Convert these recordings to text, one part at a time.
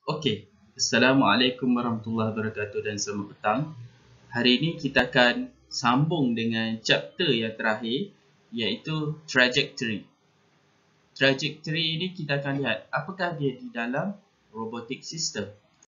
Okey, Assalamualaikum warahmatullahi wabarakatuh dan selamat petang. Hari ini kita akan sambung dengan chapter yang terakhir, iaitu trajectory. Trajectory ini kita akan lihat apakah dia di dalam robotic system.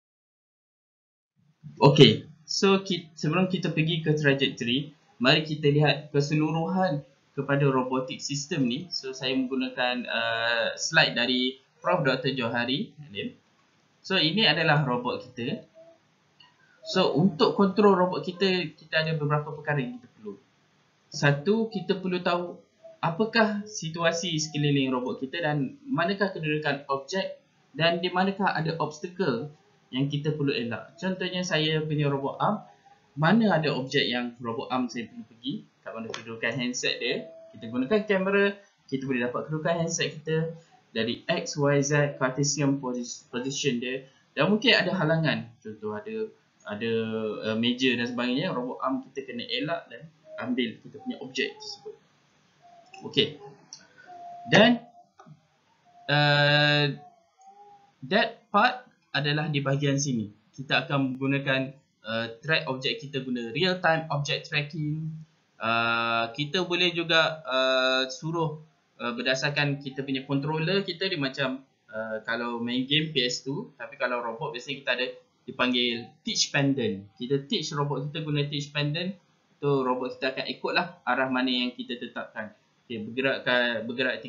Okey, so sebelum kita pergi ke trajectory, mari kita lihat keseluruhan kepada robotic system ni. So saya menggunakan slide dari Prof. Dr. Johari. So ini adalah robot kita. So untuk kontrol robot kita ada beberapa perkara yang kita perlu. Satu, kita perlu tahu apakah situasi sekeliling robot kita dan manakah kedudukan objek dan di manakah ada obstacle yang kita perlu elak. Contohnya saya punya robot arm, mana ada objek yang robot arm saya perlu pergi, kat mana kedudukan handset dia. Kita gunakan kamera, kita boleh dapat kedudukan handset kita dari X, Y, Z, Cartesian position dia, dan mungkin ada halangan, contoh ada meja dan sebagainya. Robot arm kita kena elak dan ambil kita punya objek tersebut. Okey, dan that part adalah di bahagian sini. Kita akan menggunakan track objek kita, guna real time object tracking. Kita boleh juga suruh berdasarkan kita punya controller kita, dia macam kalau main game PS2, tapi kalau robot biasanya kita ada dipanggil teach pendant. Kita teach robot kita guna teach pendant, tu robot kita akan ikutlah arah mana yang kita tetapkan. Okay, bergerak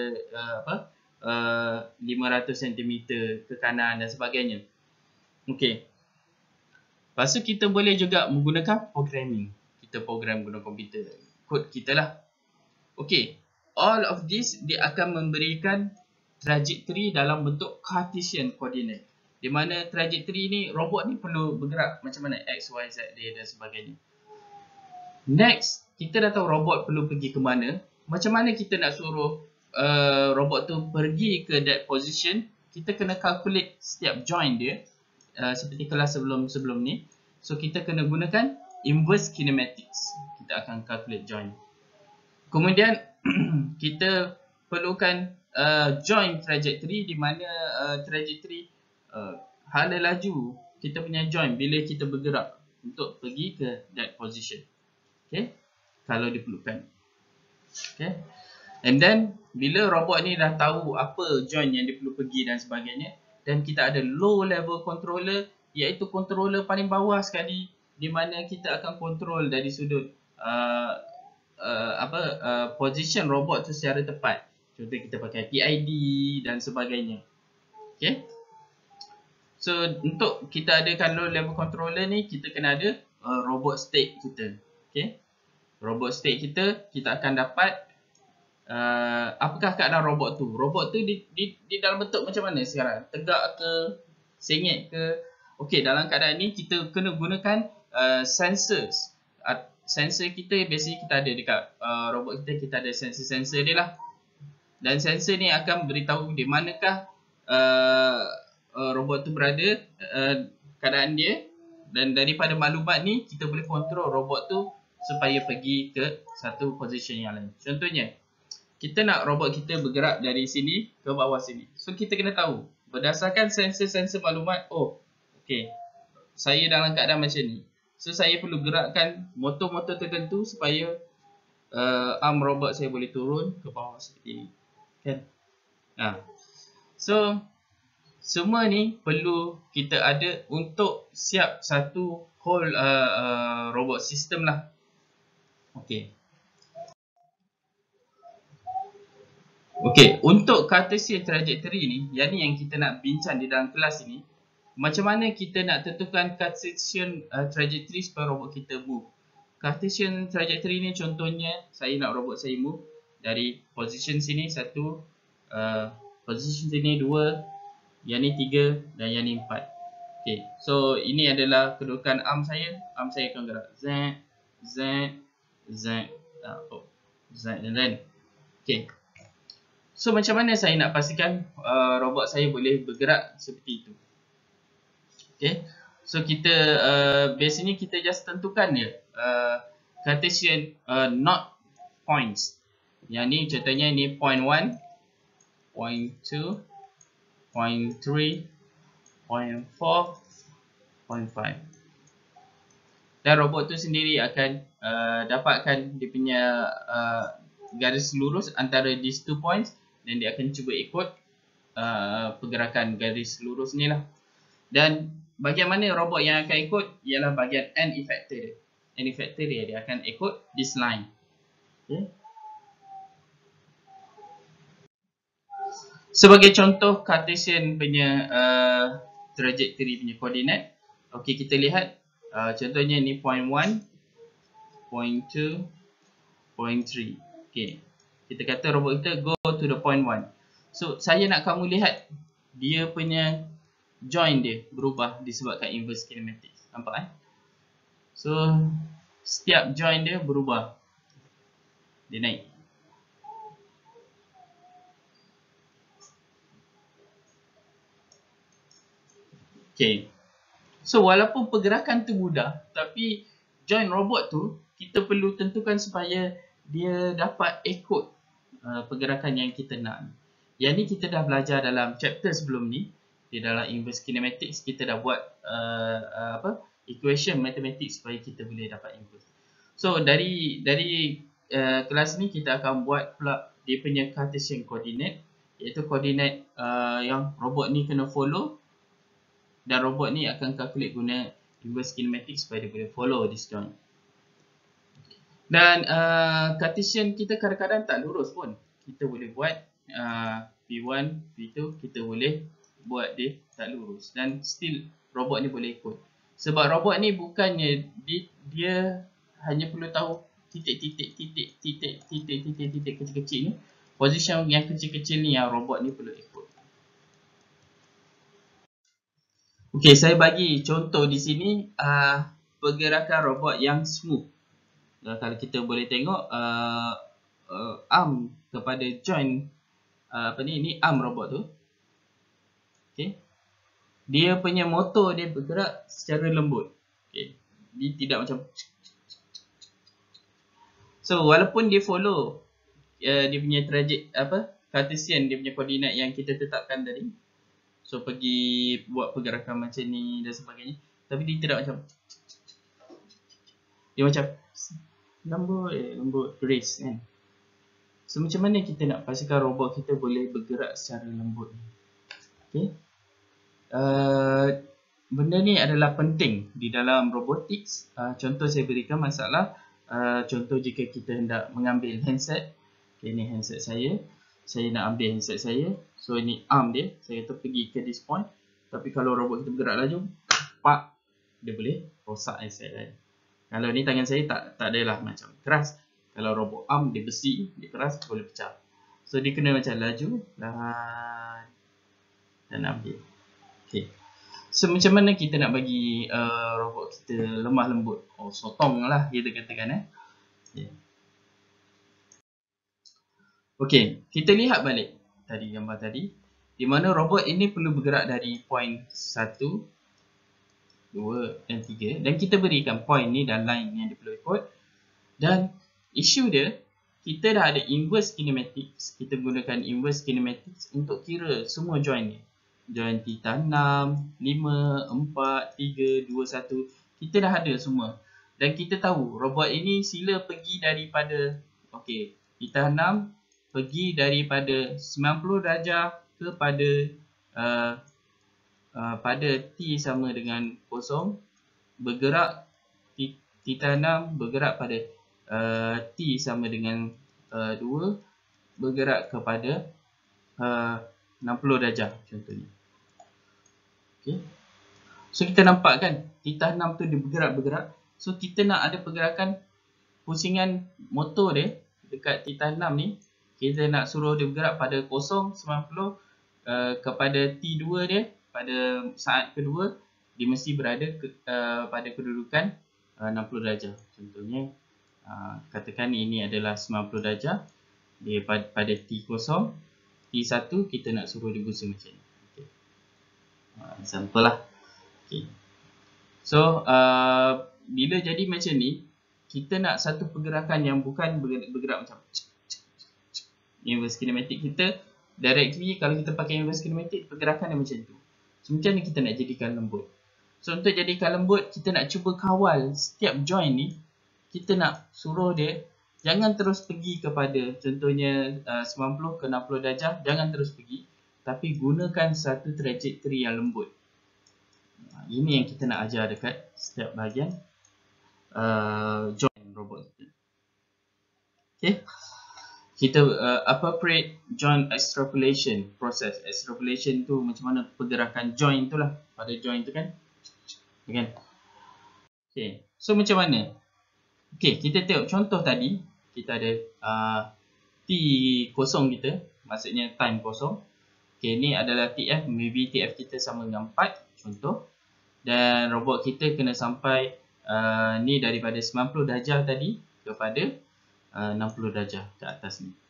500 cm ke kanan dan sebagainya. Okey. Lepas tu kita boleh juga menggunakan programming. Kita program guna komputer, kod kita lah. Okey. All of this dia akan memberikan trajectory dalam bentuk Cartesian coordinate, di mana trajectory ni robot ni perlu bergerak macam mana X, Y, Z dia dan sebagainya. Next, kita dah tahu robot perlu pergi ke mana. Macam mana kita nak suruh robot tu pergi ke that position? Kita kena calculate setiap joint dia, seperti kelas sebelum ni. So kita kena gunakan inverse kinematics. Kita akan calculate joint. Kemudian kita perlukan joint trajectory, di mana trajectory hala laju kita punya joint bila kita bergerak untuk pergi ke that position. Okay, kalau diperlukan. Okay, and then bila robot ni dah tahu apa joint yang dia perlu pergi dan sebagainya, dan kita ada low level controller, iaitu controller paling bawah sekali, di mana kita akan control dari sudut position robot tu secara tepat. Contoh kita pakai PID dan sebagainya. Okay, so untuk kita adakan low level controller ni, kita kena ada robot state kita. Okay, robot state kita akan dapat apakah keadaan robot tu. Robot tu di dalam bentuk macam mana sekarang, tegak ke, sengit ke. Okey, dalam keadaan ni kita kena gunakan sensors. Sensor kita biasanya kita ada dekat robot kita ada sensor dia lah. Dan sensor ni akan beritahu di manakah robot tu berada, keadaan dia, dan daripada maklumat ni kita boleh kontrol robot tu supaya pergi ke satu position yang lain. Contohnya, kita nak robot kita bergerak dari sini ke bawah sini. So kita kena tahu berdasarkan sensor-sensor maklumat, oh okey, saya dalam keadaan macam ni. So saya perlu gerakkan motor-motor tertentu supaya arm robot saya boleh turun ke bawah seperti ini. Kan? So semua ni perlu kita ada untuk siap satu whole robot system lah. Okey. Okey, untuk Cartesian trajectory ni, yang kita nak bincang di dalam kelas ini, macam mana kita nak tentukan Cartesian trajectory supaya robot kita move. Cartesian trajectory ni contohnya, saya nak robot saya move dari position sini 1, position sini 2, yang ni 3 dan yang ni 4. Okay, so ini adalah kedudukan arm saya. Arm saya akan gerak Z, Z, Z, Z dan then. Okay, so macam mana saya nak pastikan robot saya boleh bergerak seperti itu? Okay, so kita biasanya kita just tentukan dia Cartesian not points. Yang ni contohnya ni point 1, point 2, point 3, 0.4.5. Dan robot tu sendiri akan dapatkan dia punya garis lurus antara these 2 points, dan dia akan cuba ikut pergerakan garis lurus ni lah. Dan bahagian mana robot yang akan ikut ialah bahagian end effector dia. End effector dia akan ikut this line. Okay. Sebagai contoh Cartesian punya trajectory punya koordinat, okey, kita lihat contohnya ni point 1, point 2, point 3. Okey, kita kata robot kita go to the point 1. So saya nak kamu lihat dia punya join dia berubah disebabkan inverse kinematics. Nampak So setiap join dia berubah, dia naik. Okay. So walaupun pergerakan tu mudah, tapi join robot tu kita perlu tentukan supaya dia dapat ikut pergerakan yang kita nak. Yang ni kita dah belajar dalam chapter sebelum ni. Di dalam inverse kinematics kita dah buat equation matematik supaya kita boleh dapat inverse. So dari kelas ni kita akan buat pula dia punya Cartesian coordinate, iaitu koordinat yang robot ni kena follow, dan robot ni akan calculate guna inverse kinematics supaya dia boleh follow this joint. Dan Cartesian kita kadang-kadang tak lurus pun. Kita boleh buat P1, P2, kita boleh buat dia tak lurus, dan still robot ni boleh ikut. Sebab robot ni bukannya dia hanya perlu tahu titik kecil-kecil ni. Position yang kecil-kecil ni yang robot ni perlu ikut. Okey, saya bagi contoh di sini pergerakan robot yang smooth. Kalau kita boleh tengok arm kepada joint ni arm robot tu. Okey. Dia punya motor dia bergerak secara lembut. Okey. Dia tidak macam. So walaupun dia follow dia punya Cartesian, dia punya koordinat yang kita tetapkan tadi. So pergi buat pergerakan macam ni dan sebagainya, tapi dia tidak macam, dia macam lembut grace kan. So macam mana kita nak pastikan robot kita boleh bergerak secara lembut ni? Okay. Benda ni adalah penting di dalam robotics. Contoh saya berikan masalah, contoh jika kita hendak mengambil handset. Okay, ni handset saya nak ambil handset saya. So ini arm dia, saya kata pergi ke this point. Tapi kalau robot kita bergerak laju, pak, dia boleh rosak handset saya. Kalau ni tangan saya tak adalah macam keras. Kalau robot arm dia besi, dia keras, boleh pecah. So dia kena macam laju dan ambil. Okay. So macam mana kita nak bagi robot kita lemah lembut? Sotong lah kita katakan Okay. Okay, kita lihat balik tadi gambar tadi, di mana robot ini perlu bergerak dari point 1, 2 dan 3, dan kita berikan point ni dan line yang dia perlu ikut. Dan isu dia, kita dah ada inverse kinematics. Kita gunakan inverse kinematics untuk kira semua join ni. Join theta 6, 5, 4, 3, 2, 1. Kita dah ada semua. Dan kita tahu robot ini sila pergi daripada theta 6 pergi daripada 90 darjah kepada pada T sama dengan 0, bergerak theta 6 bergerak pada T sama dengan 2, bergerak kepada 60 darjah contohnya. Okay. So kita nampak kan theta 6 tu dia bergerak. So kita nak ada pergerakan pusingan motor dia dekat theta 6 ni. Kita nak suruh dia bergerak pada 0, 90 kepada T2 dia. Pada saat kedua dia mesti berada pada kedudukan 60 darjah. Contohnya katakan ini adalah 90 darjah. Dia pada T0, T1 kita nak suruh dia pusing macam ni. Okay. Example lah. Okay. So bila jadi macam ni, kita nak satu pergerakan yang bukan bergerak macam inverse kinematik. Kita directly kalau kita pakai inverse kinematik, pergerakan dia macam tu. So macam mana kita nak jadikan lembut? So untuk jadikan lembut, kita nak cuba kawal setiap join ni. Kita nak suruh dia jangan terus pergi kepada contohnya 90 ke 60 darjah, jangan terus pergi, tapi gunakan satu trajectory yang lembut. Ini yang kita nak ajar dekat setiap bahagian join robot kita. Okay. Kita appropriate joint extrapolation process. Extrapolation tu macam mana pergerakan join tu lah. Pada join tu kan. Okay. So macam mana? Okay, kita tengok contoh tadi. Kita ada T kosong kita. Maksudnya time kosong. Okay, ni adalah TF. Maybe TF kita sama dengan 4. Contoh. Dan robot kita kena sampai ni daripada 90 darjah tadi kepada 60 darjah ke atas ni.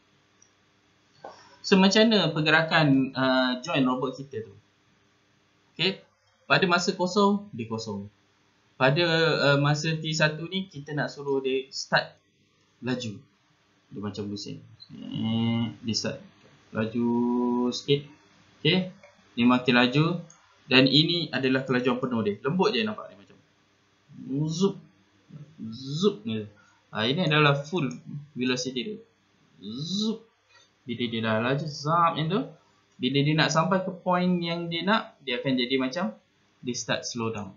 So macam mana pergerakan join robot kita tu? Okay. Pada masa kosong, dia kosong. Pada masa T1 ni, kita nak suruh dia start laju. Dia macam busing. Dia start laju sikit. Okay. Dia makin laju. Dan ini adalah kelajuan penuh dia. Lembut je nampak dia macam. Zup. Zup ni. Ini adalah full velocity dia. Zup. Bila dia dah laju zap macam tu, bila dia nak sampai ke point yang dia nak, dia akan jadi macam dia start slow down.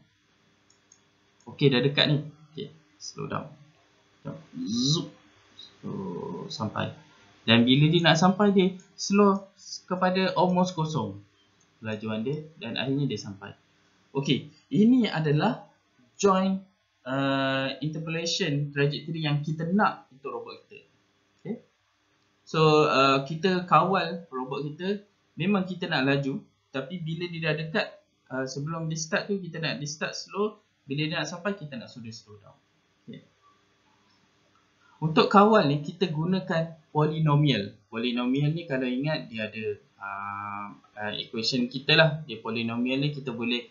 Okey, dah dekat ni. Okey, slow down. Zup. So, sampai. Dan bila dia nak sampai, dia slow kepada almost kosong lajuan dia dan akhirnya dia sampai. Okey, ini adalah joint interpolation trajectory yang kita nak untuk robot kita. Okay. So kita kawal robot kita. Memang kita nak laju, tapi bila dia dah dekat, sebelum dia start tu kita nak dia start slow. Bila dia nak sampai, kita nak suruh dia slow down. Okay. Untuk kawal ni kita gunakan polynomial. Polynomial ni kalau ingat dia ada equation kita lah. Dia polynomial ni kita boleh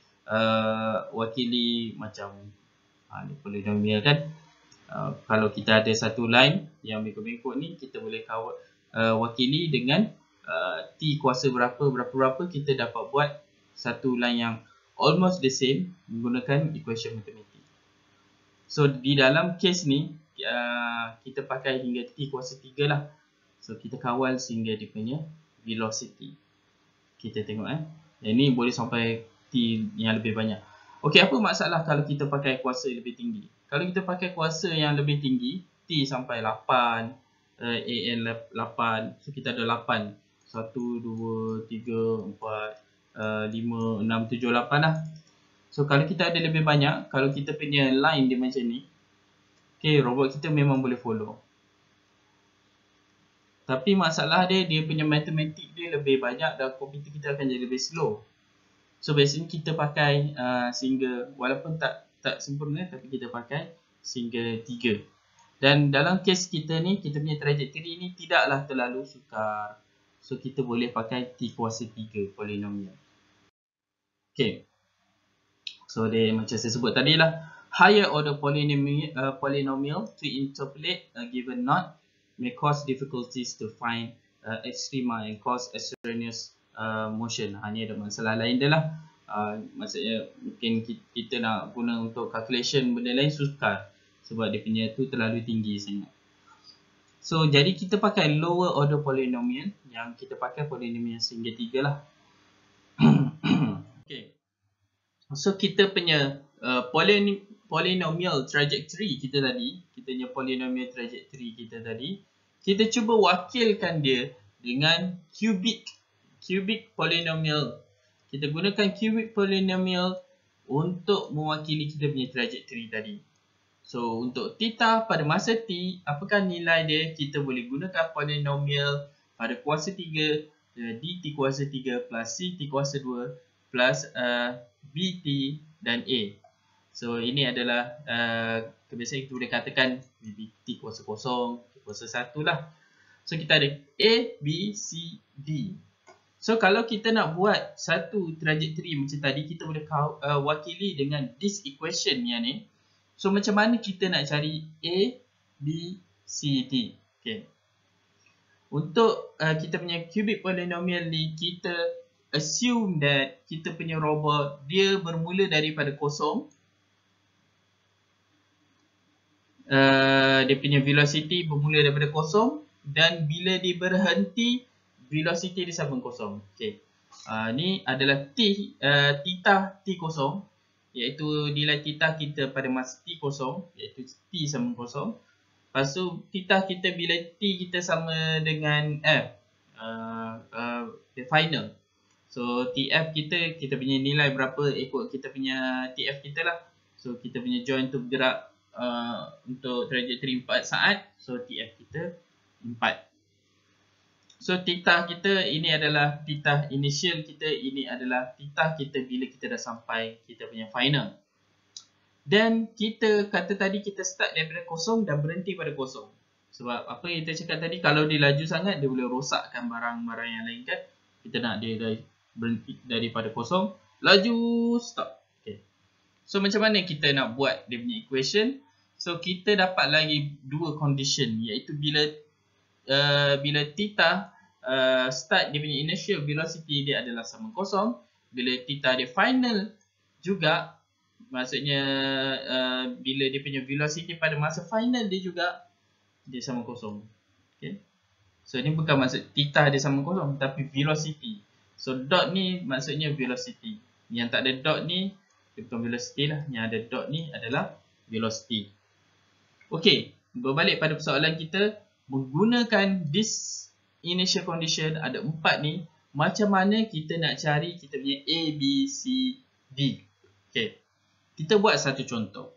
wakili macam ni polinomial kan. Kalau kita ada satu line yang bengkok-bengkok ni, kita boleh wakili dengan T kuasa berapa kita dapat buat satu line yang almost the same menggunakan equation matematik. So di dalam case ni kita pakai hingga T kuasa 3 lah. So kita kawal sehingga dia punya velocity. Kita tengok yang ni boleh sampai T yang lebih banyak. Okey, apa masalah kalau kita pakai kuasa lebih tinggi? Kalau kita pakai kuasa yang lebih tinggi, T sampai 8, AN 8, so kita ada 8. 1, 2, 3, 4, 5, 6, 7, 8 lah. So kalau kita ada lebih banyak, kalau kita punya line dia macam ni, okay, robot kita memang boleh follow. Tapi masalah dia punya matematik dia lebih banyak dan komputer kita akan jadi lebih slow. So biasanya kita pakai sehingga, walaupun tak sempurna, tapi kita pakai sehingga 3. Dan dalam kes kita ni, kita punya trajectory ni tidaklah terlalu sukar. So kita boleh pakai T kuasa 3 polinomial. Okay. So dia macam saya sebut tadi lah, higher order polynomial to interpolate a given knot may cause difficulties to find extrema and cause extraneous motion. Hanya ada masalah lain dia lah. Maksudnya mungkin kita nak guna untuk calculation benda lain sukar sebab dia punya tu terlalu tinggi sangat. So jadi kita pakai lower order polynomial, yang kita pakai polynomial sehingga 3 lah. Okay. So kita punya polynomial trajectory kita tadi, kita punya polynomial trajectory kita tadi, kita cuba wakilkan dia dengan cubic polynomial. Kita gunakan cubic polynomial untuk mewakili kita punya trajectory tadi. So untuk theta pada masa T, apakah nilai dia? Kita boleh gunakan polynomial pada kuasa 3, dt kuasa 3 plus ct kuasa 2 plus bt dan a. So ini adalah kebiasaan kita boleh katakan bt kuasa 0, kuasa 1 lah. So kita ada a, b, c, d. So kalau kita nak buat satu trajectory macam tadi, kita boleh wakili dengan this equation yang ni. So macam mana kita nak cari A, B, C, D? Okay. Untuk kita punya cubic polynomial ni, kita assume that kita punya robot dia bermula daripada kosong. Dia punya velocity bermula daripada kosong, dan bila dia berhenti, velocity dia sama kosong. Okay. Ni adalah theta t kosong, iaitu nilai theta kita pada masa t kosong, iaitu t sama kosong. Lepas tu theta kita bila t kita sama dengan f, the final. So tf kita punya nilai berapa ikut kita punya tf kita lah. So kita punya joint tu bergerak untuk trajectory 4 saat. So tf kita 4. So theta kita ini adalah theta initial kita, ini adalah theta kita bila kita dah sampai kita punya final. Dan kita kata tadi kita start daripada kosong dan berhenti pada kosong. Sebab apa yang kita cakap tadi, kalau dia laju sangat dia boleh rosakkan barang-barang yang lain kan. Kita nak dia berhenti daripada kosong, laju, stop. Okay. So macam mana kita nak buat dia punya equation? So kita dapat lagi dua condition, iaitu bila theta start dia punya initial velocity dia adalah sama kosong, bila theta dia final juga, maksudnya bila dia punya velocity pada masa final dia juga dia sama kosong. Okay. So ni bukan maksud theta dia sama kosong, tapi velocity. So dot ni maksudnya velocity. Yang tak ada dot ni dia bukan velocity lah. Yang ada dot ni adalah velocity. Okay, berbalik pada persoalan kita, menggunakan this initial condition ada 4 ni, macam mana kita nak cari kita punya A, B, C, D. Okay, kita buat satu contoh.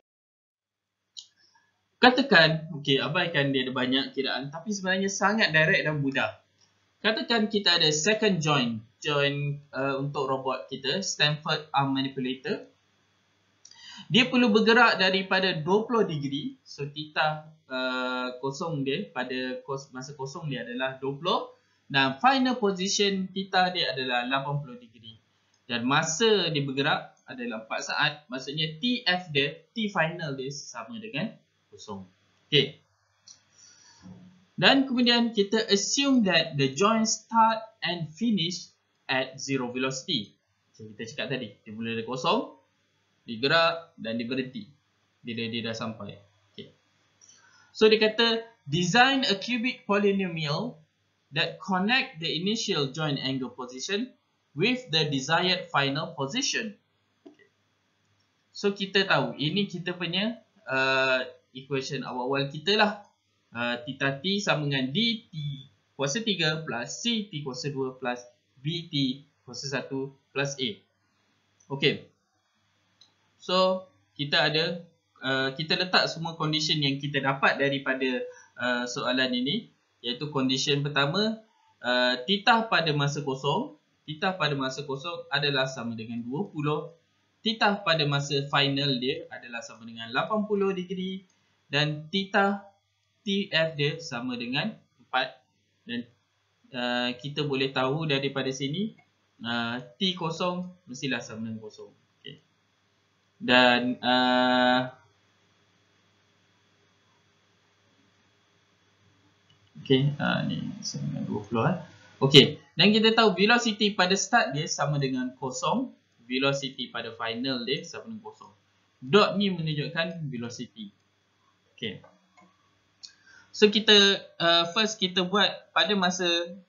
Katakan, okay, abaikan dia ada banyak kiraan, tapi sebenarnya sangat direct dan mudah. Katakan kita ada second joint untuk robot kita, Stanford Arm Manipulator. Dia perlu bergerak daripada 20 degree. So theta kosong dia pada masa kosong dia adalah 20. Dan final position theta dia adalah 80 degree. Dan masa dia bergerak adalah 4 saat. Maksudnya TF dia, T final dia sama dengan kosong. Okay. Dan kemudian kita assume that the joint start and finish at zero velocity. So kita cakap tadi, dia mula dari kosong, dia gerak dan dia berhenti bila dia dah sampai. Okay. So dia kata design a cubic polynomial that connect the initial joint angle position with the desired final position. Okay. So kita tahu ini kita punya equation awal-awal kita lah. Theta t sama dengan dt kuasa 3 plus ct kuasa 2 plus bt kuasa 1 plus a. Okay. So kita ada kita letak semua condition yang kita dapat daripada soalan ini, iaitu condition pertama, theta pada masa kosong, adalah sama dengan 20. Theta pada masa final dia adalah sama dengan 80 degree, dan theta TF dia sama dengan 4. Dan kita boleh tahu daripada sini T kosong mestilah sama dengan kosong. Okay. Dan okay, ni sama dengan 20 Okay, dan kita tahu velocity pada start dia sama dengan kosong, velocity pada final dia sama dengan kosong. Dot ni menunjukkan velocity. Okay. So kita first kita buat pada masa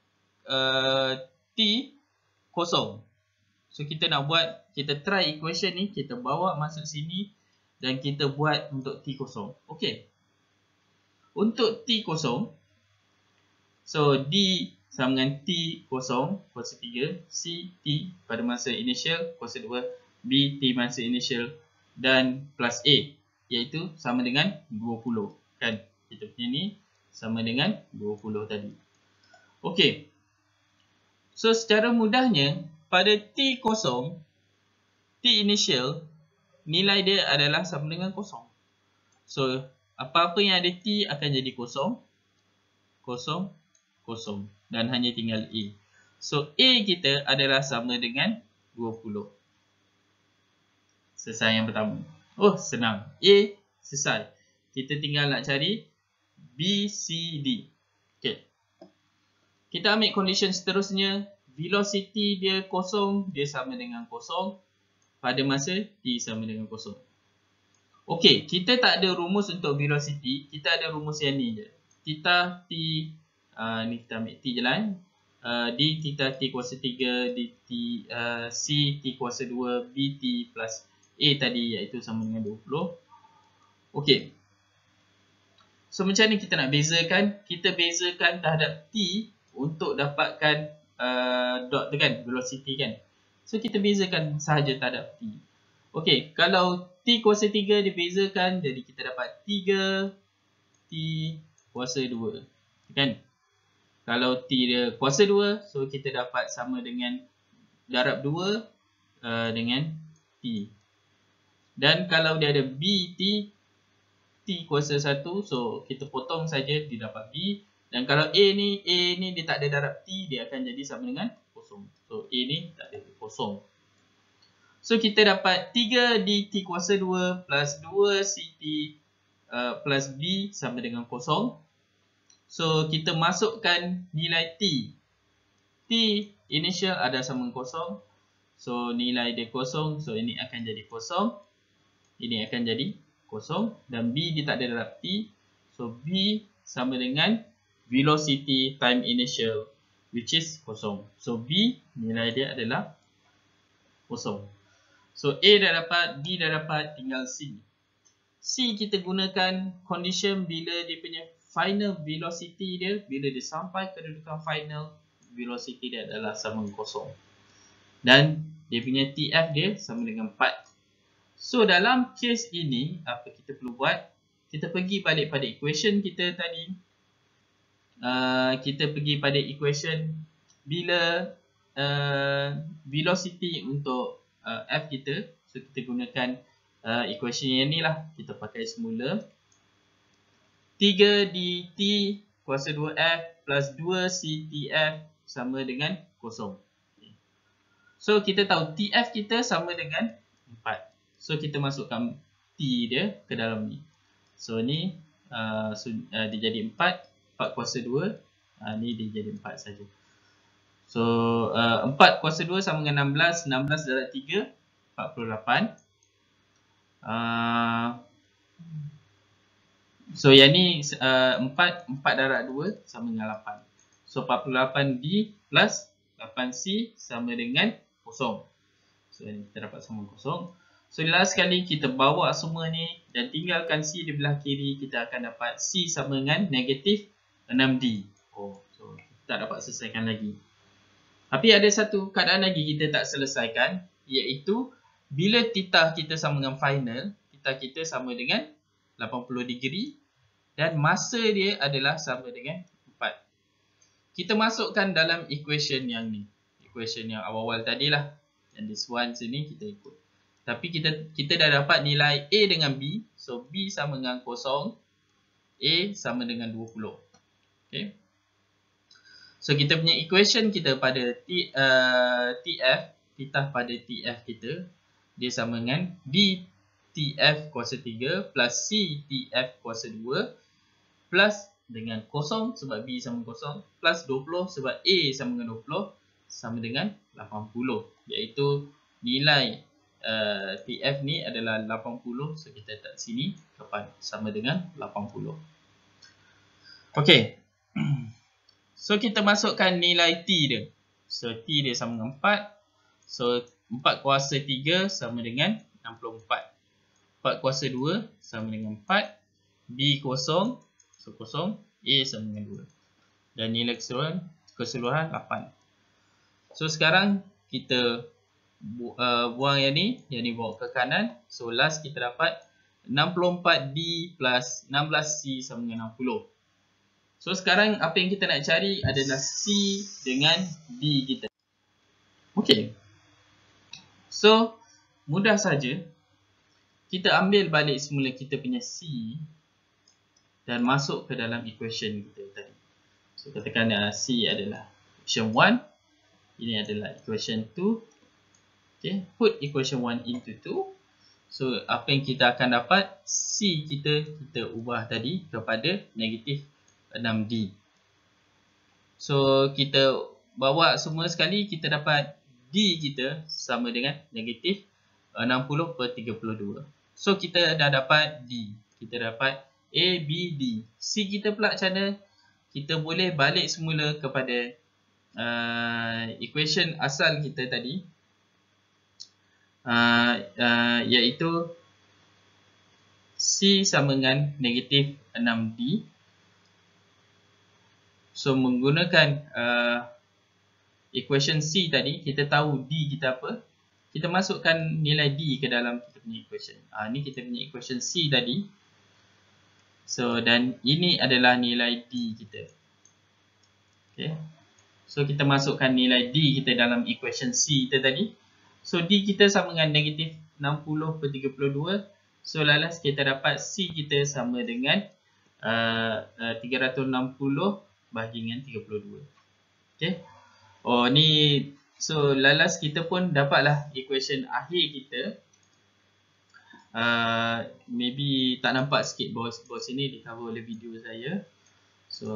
T kosong. So kita nak buat, kita try equation ni, kita bawa masuk sini dan kita buat untuk T kosong. Okay. Untuk T kosong, so D sama dengan T kosong kuasa 3, C T pada masa initial kuasa 2, B T masa initial dan plus A, iaitu sama dengan 20 kan. Kita punya ni sama dengan 20 tadi. Okey. So secara mudahnya pada T kosong, T initial nilai dia adalah sama dengan kosong. So apa-apa yang ada T akan jadi kosong, kosong, kosong, dan hanya tinggal A. So A kita adalah sama dengan 20. Selesai yang pertama. Oh, senang. A selesai. Kita tinggal nak cari B, C, D. Okay. Kita ambil condition seterusnya. velocity dia kosong, dia sama dengan kosong pada masa t sama dengan kosong. Okey, kita tak ada rumus untuk velocity, kita ada rumus yang ni je. Theta t, ni kita ambil t je lah. D theta t kuasa 3, d t, c t kuasa 2, b t plus a tadi iaitu sama dengan 20. Okey. So macam ni kita nak bezakan? Kita bezakan terhadap t untuk dapatkan dot tu kan, velocity kan. So kita bezakan sahaja terhadap t. Okey, kalau t kuasa 3 dibezakan, jadi kita dapat 3 t kuasa 2 kan. Kalau t dia kuasa 2, so kita dapat sama dengan darab 2 dengan t. Dan kalau dia ada b t, t kuasa 1, so kita potong saja, dia dapat b. Dan kalau a ni dia tak ada darab t, dia akan jadi sama dengan kosong. So a ni tak ada, kosong. So kita dapat 3 dt kuasa 2 plus 2 ct plus b sama dengan kosong. So kita masukkan nilai t. T initial ada sama dengan kosong. So nilai dia kosong, so ini akan jadi kosong. Ini akan jadi kosong. Dan b dia tak ada darab t. So b sama dengan velocity time initial, which is kosong. So b nilai dia adalah kosong. So a dah dapat, b dah dapat, tinggal c. C kita gunakan condition bila dia punya final velocity dia, bila dia sampai kedudukan final, velocity dia adalah sama dengan kosong. Dan dia punya TF dia sama dengan 4. So dalam case ini, apa kita perlu buat? Kita pergi balik pada equation kita tadi. Kita pergi pada equation bila velocity untuk F kita. So kita gunakan equation yang ni lah. Kita pakai semula 3 dt kuasa 2F plus 2 CTF sama dengan kosong. So kita tahu TF kita sama dengan 4. So kita masukkan T dia ke dalam ni. So ni dia jadi 4 kuasa 2. Ni dia jadi 4 saja. So 4 kuasa 2 sama dengan 16. 16 darab 3 48. So yang ni 4 darab 2 sama dengan 8. So 48D plus 8C sama dengan kosong. So kita dapat sama kosong. So last sekali kita bawa semua ni dan tinggalkan C di belah kiri, kita akan dapat C sama dengan negatif 6D. So kita tak dapat selesaikan lagi. Tapi ada satu keadaan lagi kita tak selesaikan, iaitu bila theta kita sama dengan final, theta kita sama dengan 80 degree dan masa dia adalah sama dengan 4. Kita masukkan dalam equation yang ni. Equation yang awal-awal tadilah. And this one sini kita ikut. Tapi kita dah dapat nilai A dengan B. So B sama dengan kosong. A sama dengan 20. Okay. So kita punya equation kita pada TF. Theta pada TF kita. Dia sama dengan B TF kuasa 3 plus C TF kuasa 2 plus dengan kosong sebab B sama kosong plus 20 sebab A sama dengan 20 sama dengan 80, iaitu nilai TF ni adalah 80. So kita letak sini depan sama dengan 80. Okey. So kita masukkan nilai T dia. So T dia sama dengan 4. So 4 kuasa 3 sama dengan 64. 4 kuasa 2 sama dengan 4. B kosong. So kosong. A sama dengan 2. Dan nilai keseluruhan 8. So sekarang kita buang yang ni bawa ke kanan. So last kita dapat 64D plus 16C sama dengan 60. So sekarang apa yang kita nak cari adalah C dengan D kita. Okey. So mudah saja. Kita ambil balik semula kita punya C dan masuk ke dalam equation kita tadi. So katakan C adalah equation 1. Ini adalah equation 2. Okay, put equation 1 into 2. So apa yang kita akan dapat, C kita ubah tadi kepada negatif 6D. So kita bawa semua sekali, kita dapat D kita sama dengan negatif 60/32. So kita dah dapat D. Kita dapat A, B, D. C kita pula macam mana? Kita boleh balik semula kepada equation asal kita tadi, iaitu C sama dengan negatif 6D. So menggunakan equation C tadi, kita tahu D kita apa. Kita masukkan nilai D ke dalam kita punya equation. Ni kita punya equation C tadi. So dan ini adalah nilai D kita. Okay. So kita masukkan nilai D kita dalam equation C kita tadi. So D kita sama dengan negatif 60/32. So lalas kita dapat C kita sama dengan 360 bahagi dengan 32. Okay. Oh ni, so lalas kita pun dapatlah equation akhir kita. Maybe tak nampak sikit bawah sini, di cover oleh video saya. So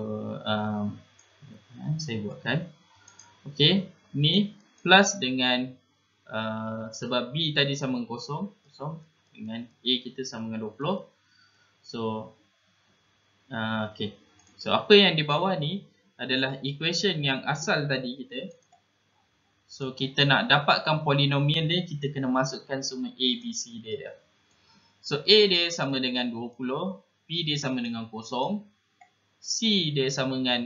saya buatkan. Okay, ni plus dengan sebab B tadi sama dengan kosong dengan A kita sama dengan 20. So okay. So apa yang di bawah ni adalah equation yang asal tadi kita. So kita nak dapatkan polinomial dia, kita kena masukkan semua A, B, C dia. So A dia sama dengan 20, B dia sama dengan kosong, C dia sama dengan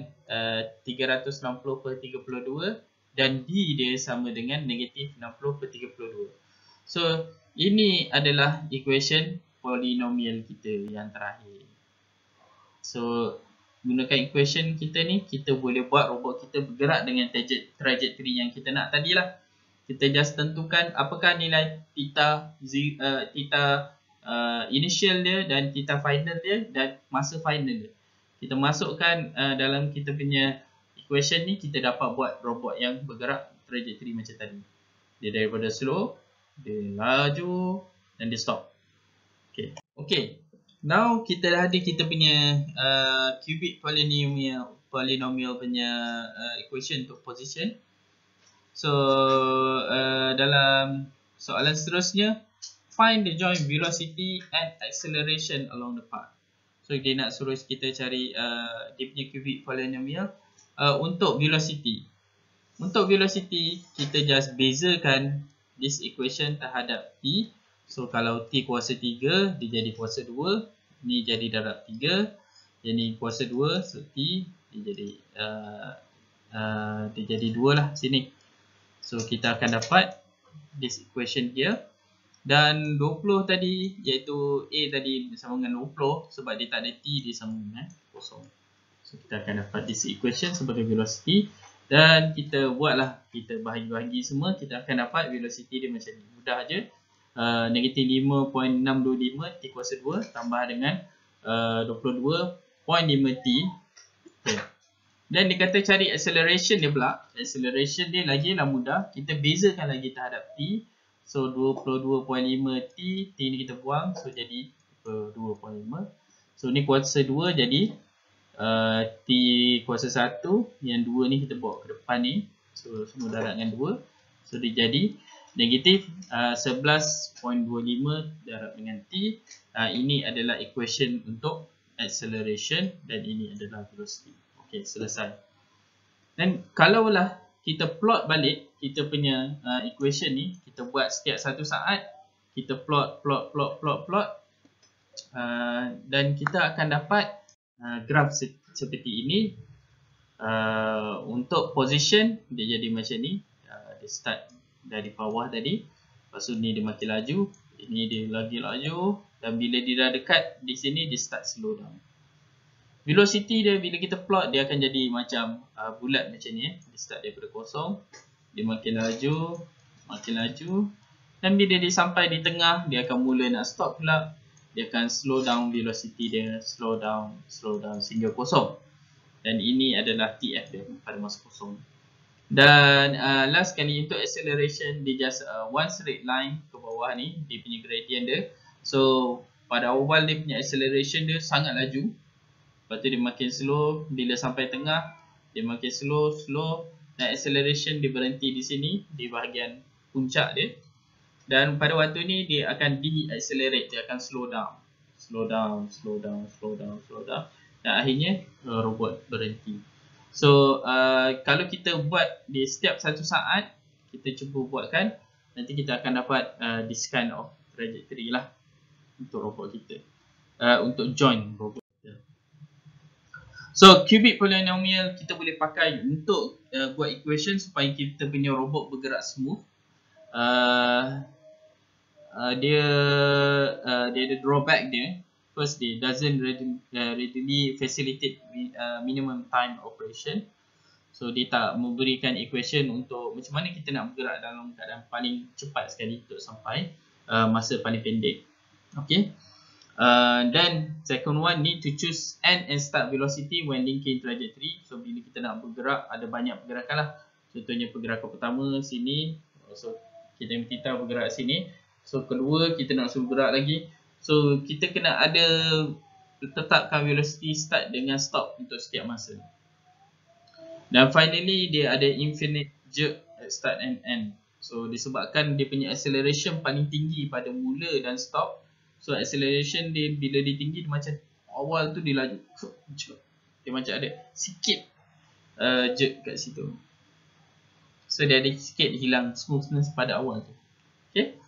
360/32 dan D dia sama dengan negatif 60/32. So ini adalah equation polinomial kita yang terakhir. So gunakan equation kita ni, kita boleh buat robot kita bergerak dengan trajectory yang kita nak tadilah. Kita just tentukan apakah nilai theta initial dia dan theta final dia dan masa final dia. Kita masukkan dalam kita punya equation ni, kita dapat buat robot yang bergerak trajectory macam tadi. Dia daripada slow, dia laju dan dia stop. Okay. Now kita dah ada kita punya cubic polynomial punya equation untuk position. So dalam soalan seterusnya, find the joint velocity and acceleration along the path. So dia nak suruh kita cari dia punya cubic polynomial untuk velocity. Untuk velocity, kita just bezakan this equation terhadap T. So kalau T kuasa 3, dia jadi kuasa 2. Ni jadi darab 3. Jadi kuasa 2. So T dia jadi 2 lah sini. So kita akan dapat this equation here. Dan 20 tadi, iaitu A tadi sama dengan 20. Sebab dia tak ada T, dia sama dengan kosong. So kita akan dapat this equation sebagai velocity. Dan kita buatlah, kita bahagi-bahagi semua. Kita akan dapat velocity dia macam ni. Mudah je. Negatif 5.625 T kuasa 2 tambah dengan 22.5 T. Okay. Dan dia kata cari acceleration dia pula. Acceleration dia lagi lah mudah. Kita bezakan lagi terhadap T. So 22.5 T. T ni kita buang. So jadi 2.5. So ni kuasa 2 jadi T kuasa 1. Yang 2 ni kita bawa ke depan ni. So semua darab dengan 2. So dia jadi negatif 11.25 darab dengan T. Ini adalah equation untuk acceleration dan ini adalah velocity. Okey, selesai. Dan kalaulah kita plot balik kita punya equation ni, kita buat setiap satu saat, kita plot. Dan kita akan dapat graf seperti ini. Untuk position, dia jadi macam ni. Dia start dari bawah tadi. Lepas tu ni dia makin laju. Ini dia lagi laju. Dan bila dia dah dekat di sini, dia start slow down. Velocity dia bila kita plot, dia akan jadi macam bulat macam ni. Dia start daripada kosong. Dia makin laju. Dan bila dia sampai di tengah, dia akan mula nak stop pula. Dia akan slow down velocity dia. Slow down sehingga kosong. Dan ini adalah TF dia pada masa kosong. Dan last kali untuk acceleration, dia just one straight line ke bawah ni, dia punya gradient dia. So pada awal dia punya acceleration dia sangat laju. Lepas tu dia makin slow. Bila sampai tengah, dia makin slow. dan acceleration dia berhenti di sini di bahagian puncak dia, dan pada waktu ni dia akan de-accelerate, dia akan slow down, dan akhirnya robot berhenti. So kalau kita buat di setiap 1 saat, kita cuba buatkan, nanti kita akan dapat this kind of trajectory lah untuk robot kita, untuk join robot kita. So cubic polynomial kita boleh pakai untuk buat equation supaya kita punya robot bergerak smooth. Dia ada drawback dia. First, dia doesn't readily facilitate minimum time operation. So dia tak memberikan equation untuk macam mana kita nak bergerak dalam keadaan paling cepat sekali untuk sampai masa paling pendek. Okay. Then second one, need to choose end and start velocity when linking trajectory. So bila kita nak bergerak, ada banyak pergerakan lah. Contohnya pergerakan pertama sini, so kita bergerak sini. So kedua, kita nak suruh bergerak lagi. So kita kena ada tetapkan velocity start dengan stop untuk setiap masa. Dan finally, dia ada infinite jerk at start and end. So disebabkan dia punya acceleration paling tinggi pada mula dan stop. So acceleration dia bila dia tinggi, dia macam awal tu dia laju, dia macam ada sikit jerk kat situ. So dia ada sikit hilang smoothness pada awal tu. Okay.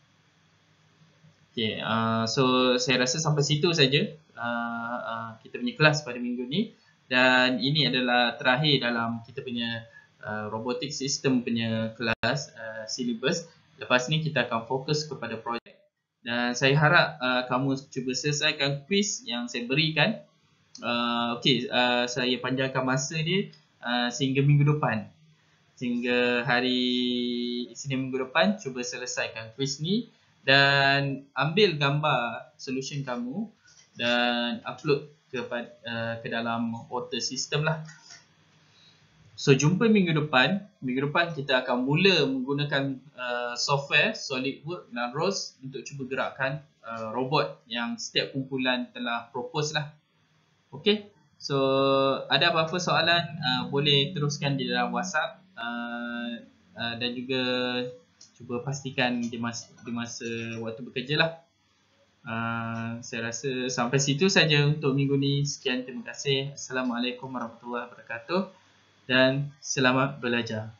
Okay, so saya rasa sampai situ saja kita punya kelas pada minggu ni. Dan ini adalah terakhir dalam kita punya robotic system punya kelas syllabus. Lepas ni kita akan fokus kepada projek. Dan saya harap kamu cuba selesaikan quiz yang saya berikan. Saya panjangkan masa dia sehingga minggu depan. Sehingga hari Isnin minggu depan, cuba selesaikan quiz ni. Dan ambil gambar solution kamu dan upload ke dalam auto system lah. So jumpa minggu depan. Minggu depan kita akan mula menggunakan software SolidWorks dan ROS untuk cuba gerakkan robot yang setiap kumpulan telah propose lah. Okay. So ada apa-apa soalan boleh teruskan di dalam WhatsApp, dan juga cuba pastikan di masa waktu bekerja lah. Saya rasa sampai situ saja untuk minggu ni. Sekian, terima kasih. Assalamualaikum warahmatullahi wabarakatuh dan selamat belajar.